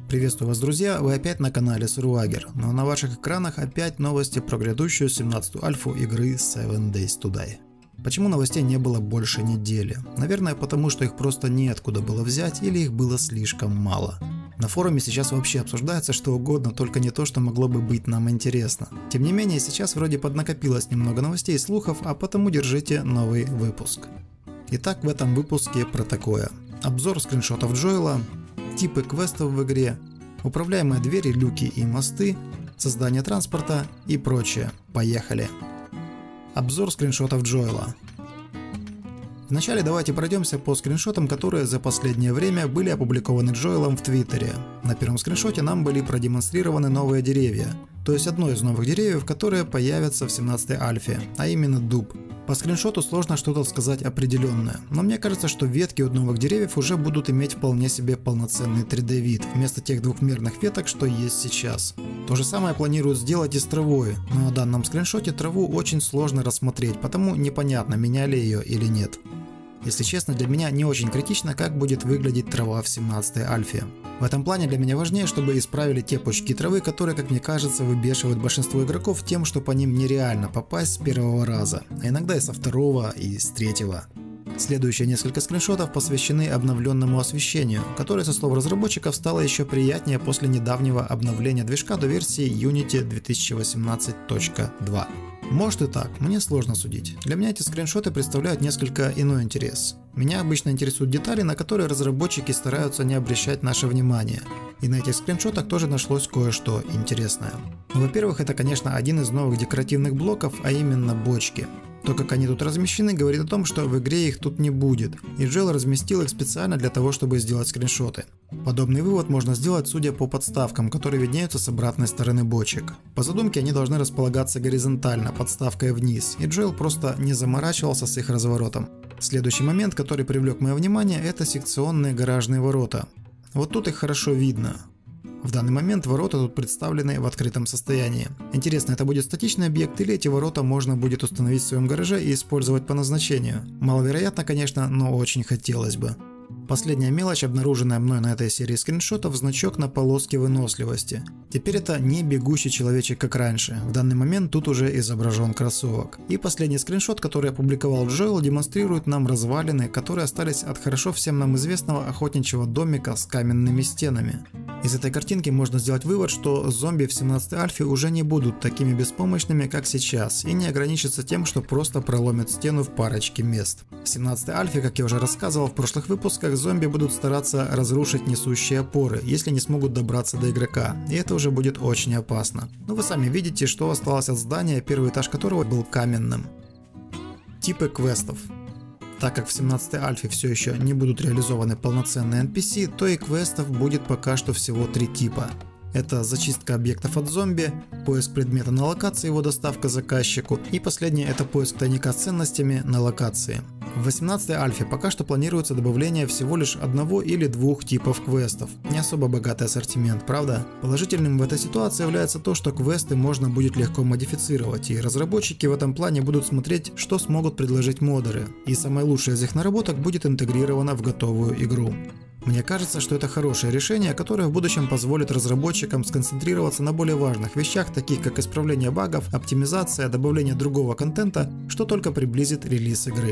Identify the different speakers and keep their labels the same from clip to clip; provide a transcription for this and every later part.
Speaker 1: Приветствую вас, друзья, вы опять на канале Survivor, но на ваших экранах опять новости про грядущую 17-ю альфу игры Seven Days to Die. Почему новостей не было больше недели? Наверное, потому что их просто неоткуда было взять или их было слишком мало. На форуме сейчас вообще обсуждается что угодно, только не то, что могло бы быть нам интересно. Тем не менее, сейчас вроде поднакопилось немного новостей и слухов, а потому держите новый выпуск. Итак, в этом выпуске про такое. Обзор скриншотов Джоэла, типы квестов в игре, управляемые двери, люки и мосты, создание транспорта и прочее. Поехали! Обзор скриншотов Джоэла. Вначале давайте пройдемся по скриншотам, которые за последнее время были опубликованы Джоэлом в Твиттере. На первом скриншоте нам были продемонстрированы новые деревья, то есть одно из новых деревьев, которые появятся в 17-й альфе, а именно дуб. По скриншоту сложно что-то сказать определенное, но мне кажется, что ветки от новых деревьев уже будут иметь вполне себе полноценный 3D вид, вместо тех двухмерных веток, что есть сейчас. То же самое планируют сделать и с травой, но на данном скриншоте траву очень сложно рассмотреть, потому непонятно, меняли ее или нет. Если честно, для меня не очень критично, как будет выглядеть трава в 17-й альфе. В этом плане для меня важнее, чтобы исправили те пучки травы, которые, как мне кажется, выбешивают большинство игроков тем, что по ним нереально попасть с первого раза, а иногда и со второго и с третьего. Следующие несколько скриншотов посвящены обновленному освещению, которое, со слов разработчиков, стало еще приятнее после недавнего обновления движка до версии Unity 2018.2. Может и так, мне сложно судить. Для меня эти скриншоты представляют несколько иной интерес. Меня обычно интересуют детали, на которые разработчики стараются не обращать наше внимание. И на этих скриншотах тоже нашлось кое-что интересное. Во-первых, это, конечно, один из новых декоративных блоков, а именно бочки. То, как они тут размещены, говорит о том, что в игре их тут не будет, и Джоэл разместил их специально для того, чтобы сделать скриншоты. Подобный вывод можно сделать, судя по подставкам, которые виднеются с обратной стороны бочек. По задумке они должны располагаться горизонтально, подставкой вниз, и Джоэл просто не заморачивался с их разворотом. Следующий момент, который привлек мое внимание, это секционные гаражные ворота. Вот тут их хорошо видно. В данный момент ворота тут представлены в открытом состоянии. Интересно, это будет статичный объект или эти ворота можно будет установить в своем гараже и использовать по назначению? Маловероятно, конечно, но очень хотелось бы. Последняя мелочь, обнаруженная мной на этой серии скриншотов, значок на полоске выносливости. Теперь это не бегущий человечек, как раньше. В данный момент тут уже изображен кроссовок. И последний скриншот, который опубликовал Джоэл, демонстрирует нам развалины, которые остались от хорошо всем нам известного охотничьего домика с каменными стенами. Из этой картинки можно сделать вывод, что зомби в 17-й альфе уже не будут такими беспомощными, как сейчас, и не ограничатся тем, что просто проломят стену в парочке мест. В 17-й альфе, как я уже рассказывал в прошлых выпусках, зомби будут стараться разрушить несущие опоры, если не смогут добраться до игрока, и это уже будет очень опасно. Но вы сами видите, что осталось от здания, первый этаж которого был каменным. Типы квестов. Так как в 17-й альфе все еще не будут реализованы полноценные NPC, то и квестов будет пока что всего 3 типа. Это зачистка объектов от зомби, поиск предмета на локации, его доставка заказчику, и последнее это поиск тайника с ценностями на локации. В 18-й альфе пока что планируется добавление всего лишь одного или двух типов квестов. Не особо богатый ассортимент, правда? Положительным в этой ситуации является то, что квесты можно будет легко модифицировать, и разработчики в этом плане будут смотреть, что смогут предложить модеры, и самое лучшее из их наработок будет интегрировано в готовую игру. Мне кажется, что это хорошее решение, которое в будущем позволит разработчикам сконцентрироваться на более важных вещах, таких как исправление багов, оптимизация, добавление другого контента, что только приблизит релиз игры.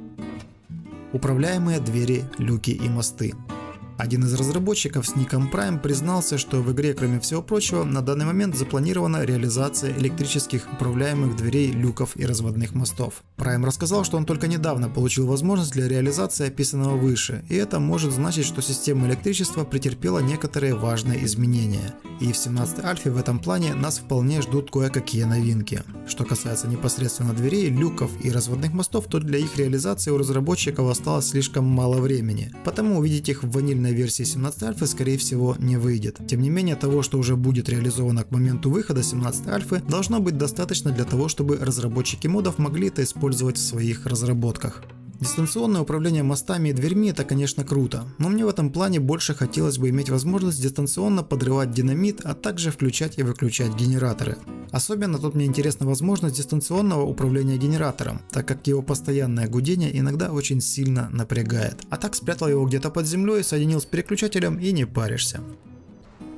Speaker 1: Управляемые двери, люки и мосты. Один из разработчиков с ником Prime признался, что в игре, кроме всего прочего, на данный момент запланирована реализация электрических управляемых дверей, люков и разводных мостов. Prime рассказал, что он только недавно получил возможность для реализации описанного выше, и это может значить, что система электричества претерпела некоторые важные изменения. И в 17-й альфе в этом плане нас вполне ждут кое-какие новинки. Что касается непосредственно дверей, люков и разводных мостов, то для их реализации у разработчиков осталось слишком мало времени, потому увидеть их в ванильной версии 17-й альфы скорее всего не выйдет. Тем не менее, того, что уже будет реализовано к моменту выхода 17-й альфы, должно быть достаточно для того, чтобы разработчики модов могли это использовать в своих разработках. Дистанционное управление мостами и дверьми — это, конечно, круто, но мне в этом плане больше хотелось бы иметь возможность дистанционно подрывать динамит, а также включать и выключать генераторы. Особенно тут мне интересна возможность дистанционного управления генератором, так как его постоянное гудение иногда очень сильно напрягает. А так спрятал его где-то под землей, соединил с переключателем и не паришься.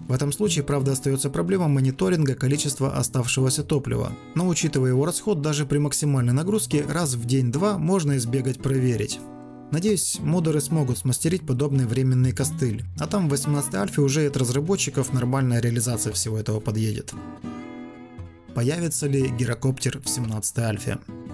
Speaker 1: В этом случае, правда, остается проблема мониторинга количества оставшегося топлива, но учитывая его расход, даже при максимальной нагрузке раз в день-два можно избегать проверить. Надеюсь, модеры смогут смастерить подобный временный костыль, а там в 18 альфе уже от разработчиков нормальная реализация всего этого подъедет. Появится ли гирокоптер в 17 альфе?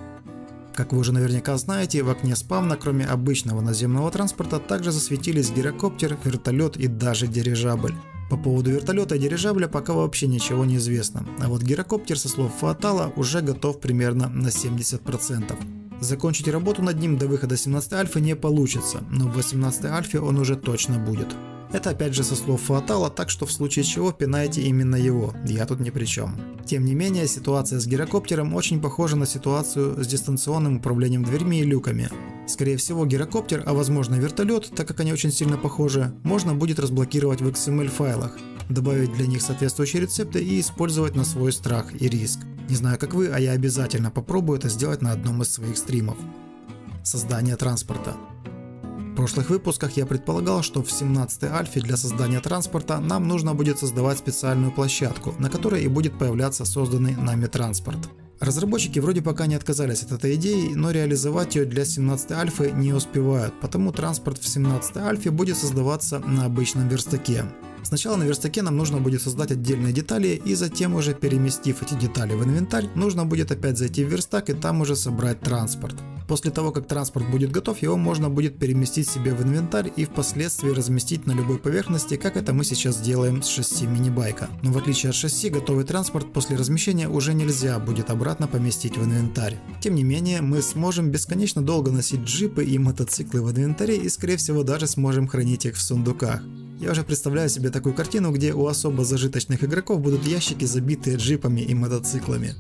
Speaker 1: Как вы уже наверняка знаете, в окне спавна, кроме обычного наземного транспорта, также засветились гирокоптер, вертолет и даже дирижабль. По поводу вертолета и дирижабля пока вообще ничего не известно, а вот гирокоптер, со слов Фатала, уже готов примерно на 70%. Закончить работу над ним до выхода 17 альфы не получится, но в 18 альфе он уже точно будет. Это опять же со слов Фатала, так что в случае чего пинайте именно его, я тут ни при чем. Тем не менее, ситуация с гирокоптером очень похожа на ситуацию с дистанционным управлением дверьми и люками. Скорее всего, гирокоптер, а возможно вертолет, так как они очень сильно похожи, можно будет разблокировать в XML файлах, добавить для них соответствующие рецепты и использовать на свой страх и риск. Не знаю как вы, а я обязательно попробую это сделать на одном из своих стримов. Создание транспорта. В прошлых выпусках я предполагал, что в 17 альфе для создания транспорта нам нужно будет создавать специальную площадку, на которой и будет появляться созданный нами транспорт. Разработчики вроде пока не отказались от этой идеи, но реализовать ее для 17 альфы не успевают, потому транспорт в 17 альфе будет создаваться на обычном верстаке. Сначала на верстаке нам нужно будет создать отдельные детали, и затем уже переместив эти детали в инвентарь, нужно будет опять зайти в верстак и там уже собрать транспорт. После того, как транспорт будет готов, его можно будет переместить себе в инвентарь и впоследствии разместить на любой поверхности, как это мы сейчас делаем с шасси мини-байка. Но в отличие от шасси, готовый транспорт после размещения уже нельзя будет обратно поместить в инвентарь. Тем не менее, мы сможем бесконечно долго носить джипы и мотоциклы в инвентаре и, скорее всего, даже сможем хранить их в сундуках. Я уже представляю себе такую картину, где у особо зажиточных игроков будут ящики, забитые джипами и мотоциклами.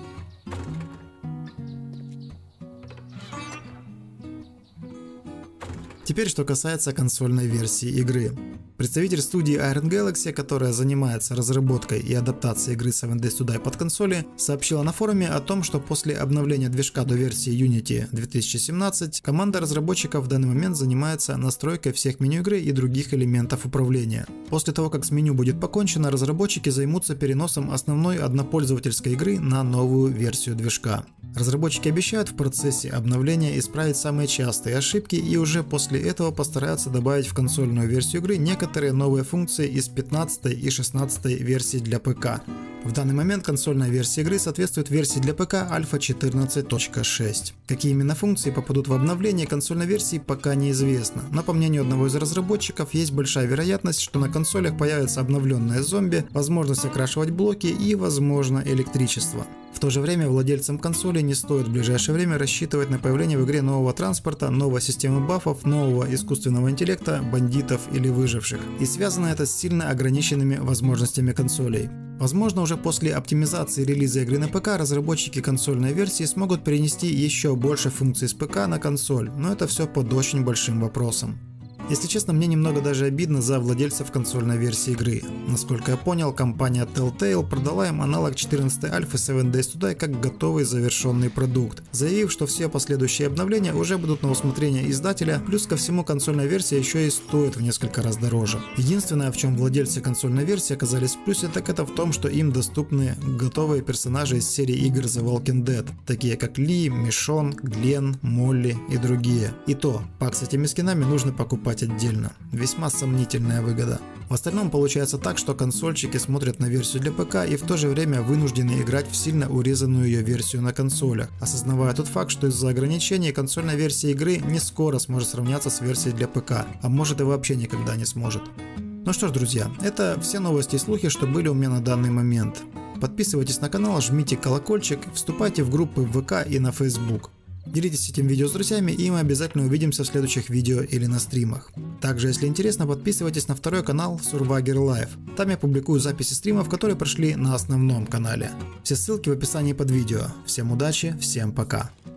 Speaker 1: Теперь, что касается консольной версии игры. Представитель студии Iron Galaxy, которая занимается разработкой и адаптацией игры 7 Days to Die под консоли, сообщила на форуме о том, что после обновления движка до версии Unity 2017 команда разработчиков в данный момент занимается настройкой всех меню игры и других элементов управления. После того, как с меню будет покончено, разработчики займутся переносом основной однопользовательской игры на новую версию движка. Разработчики обещают в процессе обновления исправить самые частые ошибки и уже после этого постараются добавить в консольную версию игры некоторые новые функции из 15 и 16 версий для ПК. В данный момент консольная версия игры соответствует версии для ПК Alpha 14.6. Какие именно функции попадут в обновление консольной версии, пока неизвестно, но по мнению одного из разработчиков есть большая вероятность, что на консолях появятся обновленные зомби, возможность окрашивать блоки и, возможно, электричество. В то же время владельцам консоли не стоит в ближайшее время рассчитывать на появление в игре нового транспорта, новой системы бафов, нового искусственного интеллекта, бандитов или выживших. И связано это с сильно ограниченными возможностями консолей. Возможно, уже после оптимизации релиза игры на ПК разработчики консольной версии смогут перенести еще больше функций с ПК на консоль, но это все под очень большим вопросом. Если честно, мне немного даже обидно за владельцев консольной версии игры. Насколько я понял, компания Telltale продала им аналог 14 альфы 7 Days to Die как готовый завершенный продукт, заявив, что все последующие обновления уже будут на усмотрение издателя, плюс ко всему консольная версия еще и стоит в несколько раз дороже. Единственное, в чем владельцы консольной версии оказались в плюсе, так это в том, что им доступны готовые персонажи из серии игр The Walking Dead, такие как Ли, Мишон, Глен, Молли и другие. И то, пак с этими скинами нужно покупать отдельно. Весьма сомнительная выгода. В остальном получается так, что консольщики смотрят на версию для ПК и в то же время вынуждены играть в сильно урезанную ее версию на консолях, осознавая тот факт, что из-за ограничений консольная версия игры не скоро сможет сравняться с версией для ПК, а может и вообще никогда не сможет. Ну что ж, друзья, это все новости и слухи, что были у меня на данный момент. Подписывайтесь на канал, жмите колокольчик, вступайте в группы в ВК и на Facebook. Делитесь этим видео с друзьями, и мы обязательно увидимся в следующих видео или на стримах. Также, если интересно, подписывайтесь на второй канал Survagor Live. Там я публикую записи стримов, которые прошли на основном канале. Все ссылки в описании под видео. Всем удачи, всем пока.